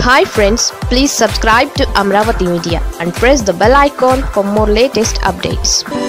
Hi friends, please subscribe to Amaravathi Media and press the bell icon for more latest updates.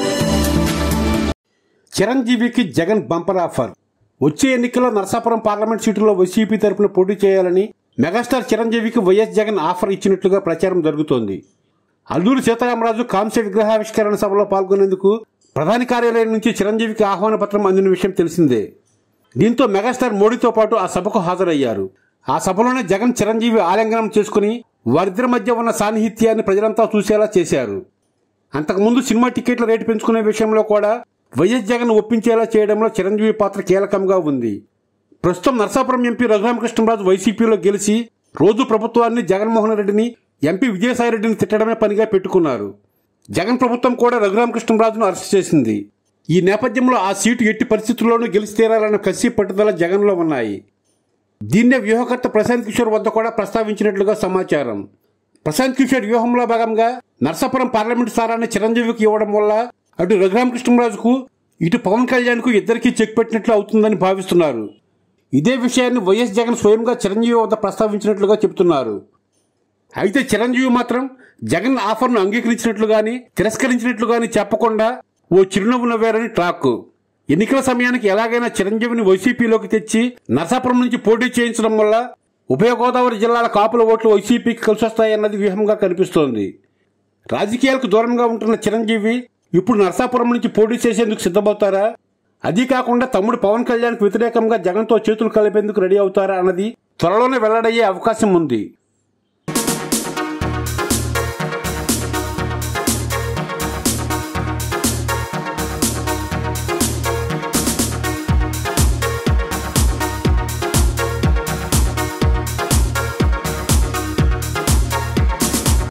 చిరంజీవికి Jagan bumper offer. వచ్చే ఎన్నికల్లో Narasapuram parliament సీటులో YCP తరపున పోటీ చేయాలని megastar చిరంజీవికి వైఎస్ జగన్ ఆఫర్ ఇచ్చినట్లుగా ప్రచారం జరుగుతోంది. అల్లూరి సీతారామరాజు కాంస్య విగ్రహావిష్కరణ సభలో పాల్గొనేందుకు ప్రధాని కార్యాలయం నుంచి చిరంజీవికి ఆహ్వాన పత్రం అందిన విషయం తెలిసిందే. దీంతో మెగాస్టార్ మోడీతో పాటు ఆ సభకు హాజరయ్యారు. ఆ సభలోనే జగన్ చిరంజీవి ఆలింగనం చేసుకుని వారిద్దరి మధ్య ఉన్న సాన్నిహిత్యాన్ని ప్రజలంతా చూసేలా చేశారు. అంతకుముందు సినిమా టికెట్ల రేటు పెంచుకునే విషయంలో కూడా వైఎస్ జగన్ ఒప్పించేలా చేయడంలో చిరంజీవి పాత్ర కీలకంగా ఉంది. ప్రస్తుతం నరసాపురం ఎంపీ రఘురామకృష్ణరాజు వైసీపీలో గెలిచి రోజు ప్రభుత్వాన్ని జగన్మోహన్ రెడ్డిని, ఎంపీ విజయసాయిరెడ్డిని తిట్టడమే పనిగా పెట్టుకున్నారు. జగన్ ప్రభుత్వం కూడా రఘురామకృష్ణరాజును అరెస్ట్ చేసింది. ఈ నేపథ్యంలో ఆ సీటు ఎట్టి పరిస్థితుల్లోనూ గెలిచి తీరాలన్న కసి పట్టుదల జగన్లో ఉన్నాయి. దీన్నే వ్యూహకర్త ప్రశాంత్ కిషోర్ వద్ద కూడా ప్రస్తావించినట్లుగా సమాచారం. ప్రశాంత్ కిషోర్ వ్యూహంలో భాగంగా నరసాపురం పార్లమెంటు స్థానాన్ని చిరంజీవికి ఇవ్వడం వల్ల అటు రఘురామకృష్ణరాజుకు ఇటు పవన్ కళ్యాణ్కు ఇద్దరికీ చెక్ పెట్టినట్లు అవుతుందని భావిస్తున్నారు. ఇదే విషయాన్ని వైఎస్ జగన్ స్వయంగా చిరంజీవి వద్ద ప్రస్తావించినట్లుగా చెబుతున్నారు. అయితే చిరంజీవి మాత్రం జగన్ ఆఫర్ను అంగీకరించినట్లు గాని తిరస్కరించినట్లు గాని చెప్పకుండా ఓ చిరునవ్వు నవ్వారని టాక్. ఎన్నికల సమయానికి ఎలాగైనా చిరంజీవిని వైసీపీలోకి తెచ్చి నరసాపురం నుంచి పోటీ చేయించడం వల్ల ఉభయ గోదావరి జిల్లాల కాపుల ఓట్లు వైసీపీకి కలిసొస్తాయన్నది వ్యూహంగా కనిపిస్తోంది. రాజకీయాలకు దూరంగా ఉంటున్న చిరంజీవి ఇప్పుడు నరసాపురం నుంచి పోటీ చేసేందుకు సిద్ధమవుతారా? అదీ కాకుండా తమ్ముడు పవన్ కళ్యాణ్కు వ్యతిరేకంగా జగన్తో చేతులు కలిపేందుకు రెడీ అవుతారా అన్నది త్వరలోనే వెల్లడయ్యే అవకాశం ఉంది.